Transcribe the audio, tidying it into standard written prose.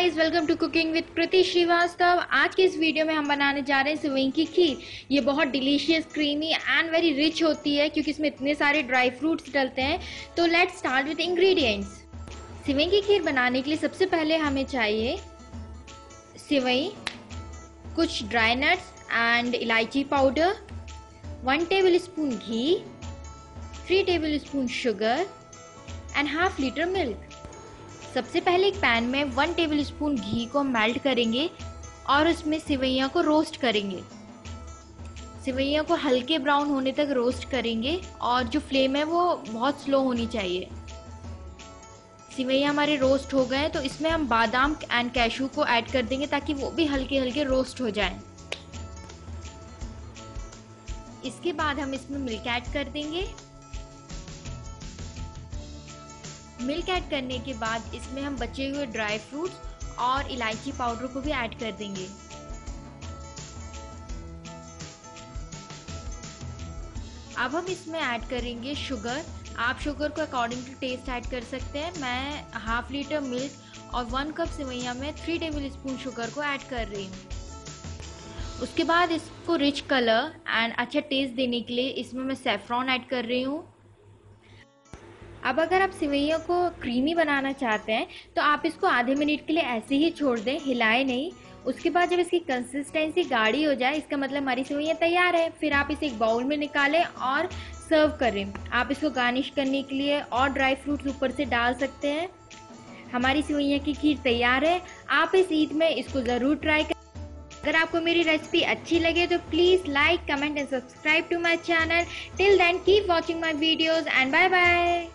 Guys, welcome to cooking with Kriti Shrivastava. आज के इस वीडियो में हम बनाने जा रहे हैं सेवई की खीर। ये बहुत delicious, creamy and very rich होती है क्योंकि इसमें इतने सारे ड्राई फ्रूट्स डलते हैं। तो लेट्स स्टार्ट विद इंग्रेडिएंट्स। सेवई की खीर बनाने के लिए सबसे पहले हमें चाहिए सेवई, कुछ ड्राई नट्स एंड इलायची powder, 1 tablespoon ghee, 3 tablespoon sugar and half litre milk. सबसे पहले एक पैन में 1 टेबलस्पून घी को मेल्ट करेंगे और उसमें सेवइयाँ को रोस्ट करेंगे। सेवइयाँ को हल्के ब्राउन होने तक रोस्ट करेंगे और जो फ्लेम है वो बहुत स्लो होनी चाहिए। सेवइयाँ हमारे रोस्ट हो गए तो इसमें हम बादाम एंड कैशू को ऐड कर देंगे ताकि वो भी हल्के हल्के रोस्ट हो जाएं। इसके बाद हम इसमें मिल्क ऐड कर देंगे। मिल्क ऐड करने के बाद इसमें हम बचे हुए ड्राई फ्रूट्स और इलायची पाउडर को भी ऐड कर देंगे। अब हम इसमें ऐड करेंगे शुगर। आप शुगर को अकॉर्डिंग टू टेस्ट ऐड कर सकते हैं। मैं हाफ लीटर मिल्क और 1 कप सेवइयाँ में 3 टेबलस्पून शुगर को ऐड कर रही हूँ। उसके बाद इसको रिच कलर एंड अच्छा टेस्ट देने के लिए इसमें मैं सैफरॉन ऐड कर रही हूँ। अब अगर आप सेवइयों को क्रीमी बनाना चाहते हैं तो आप इसको आधे मिनट के लिए ऐसे ही छोड़ दें, हिलाए नहीं। उसके बाद जब इसकी कंसिस्टेंसी गाढ़ी हो जाए इसका मतलब हमारी सेवइयाँ तैयार है। फिर आप इसे एक बाउल में निकालें और सर्व करें। आप इसको गार्निश करने के लिए और ड्राई फ्रूट्स ऊपर से डाल सकते हैं। हमारी सेवइयाँ की खीर तैयार है। आप इस ईद में इसको ज़रूर ट्राई करें। अगर आपको मेरी रेसिपी अच्छी लगे तो please like, comment and subscribe to my channel. Till then keep watching my videos and bye bye.